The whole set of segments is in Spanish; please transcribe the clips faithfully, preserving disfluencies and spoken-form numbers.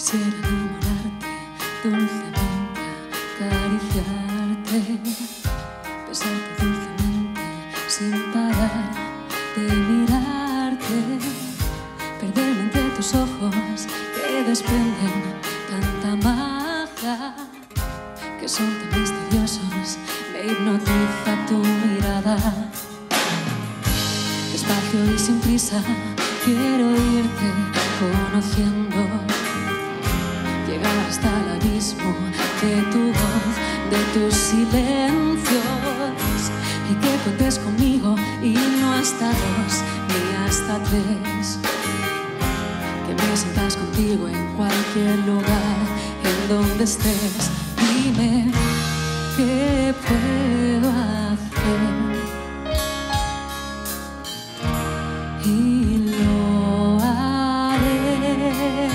Quisiera enamorarte, dulcemente acariciarte, besarte dulcemente sin parar de mirarte, perderme entre tus ojos que desprenden tanta magia, que son tan misteriosos, me hipnotiza tu mirada. Despacio y sin prisa quiero irte conociendo, llegar hasta el abismo de tu voz, de tus silencios, y que cuentes conmigo y no hasta dos ni hasta tres, que me sientas contigo en cualquier lugar en donde estés. Dime qué puedo hacer y lo haré.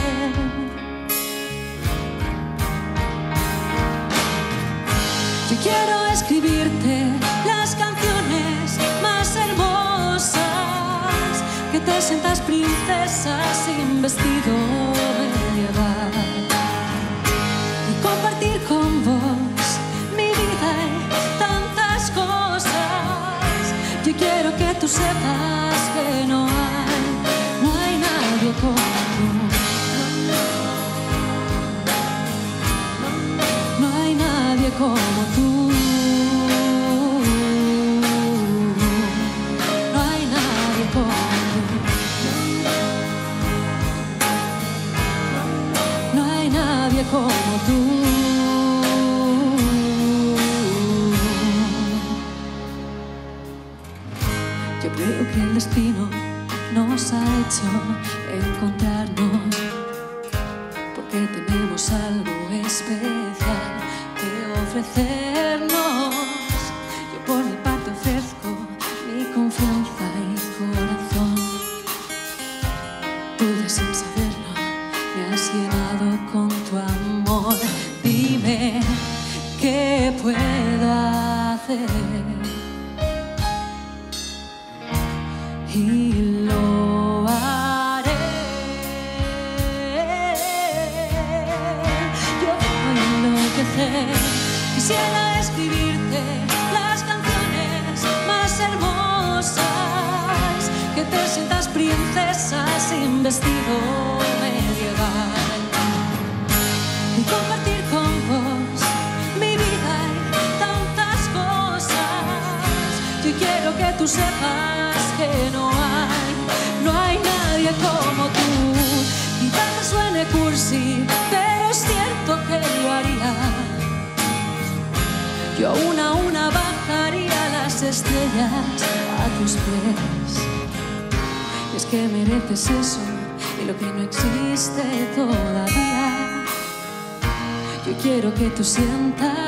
Yo quiero escribirte las canciones más hermosas, que te sientas princesa sin vestido medieval, y compartir con vos mi vida y tantas cosas. Yo quiero que tú sepas que no hay, no hay nadie como tú. No hay nadie como tú. No hay nadie como tú. No hay nadie como tú. Yo creo que el destino nos ha hecho encontrarnos, porque tenemos algo especial que ofrecernos. Yo por mi parte ofrezco mi confianza y corazón. Tú ya sin saberlo me has llenado con tu amor. Dime qué puedo hacer y lo haré. Yo voy a enloquecer. Quisiera escribirte las canciones más hermosas, que te sientas princesa sin vestido medieval, y compartir con vos mi vida y tantas cosas. Yo quiero que tú sepas que no hay, no hay nadie como tú. Quizás te suene cursi, pero es cierto que lo haría. Yo una a una bajaría las estrellas a tus pies. Y es que mereces eso y lo que no existe todavía. Yo quiero que tú sientas